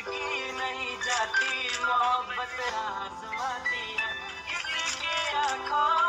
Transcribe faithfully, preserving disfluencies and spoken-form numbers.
की नहीं जाती मोहब्बत आजमाती है किसी की आंखों